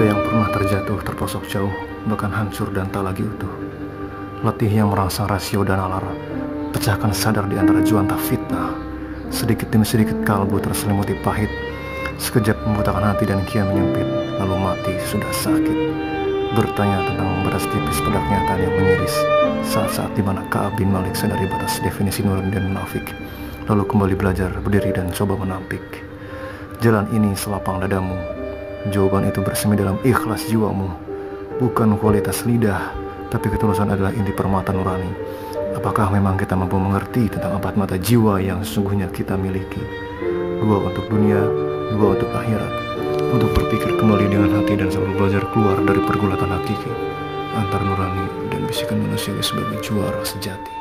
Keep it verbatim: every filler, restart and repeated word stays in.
Kita yang pernah terjatuh, terprosok jauh, bahkan hancur dan tak lagi utuh. Letih yang merangsang rasio dan nalar, pecahkan sadar di antara juanta fitnah. Sedikit demi sedikit kalbu terselimuti pahit, sekejap membutakan hati dan kian menyempit, lalu mati sudah sakit. Bertanya tentang batas tipis pada kenyataan yang menyiris, saat-saat di mana Ka'ab bin Malik sadari batas definisi nurani dan munafik, lalu kembali belajar, berdiri dan coba menampik. Jalan ini selapang dadamu, jawaban itu bersemi dalam ikhlas jiwamu. Bukan kualitas lidah, tapi ketulusan adalah inti permata nurani. Apakah memang kita mampu mengerti tentang empat mata jiwa yang sesungguhnya kita miliki? Dua untuk dunia, dua untuk akhirat. Untuk berpikir kembali dengan hati dan selalu belajar keluar dari pergulatan hakiki antara nurani dan bisikan manusia sebagai juara sejati.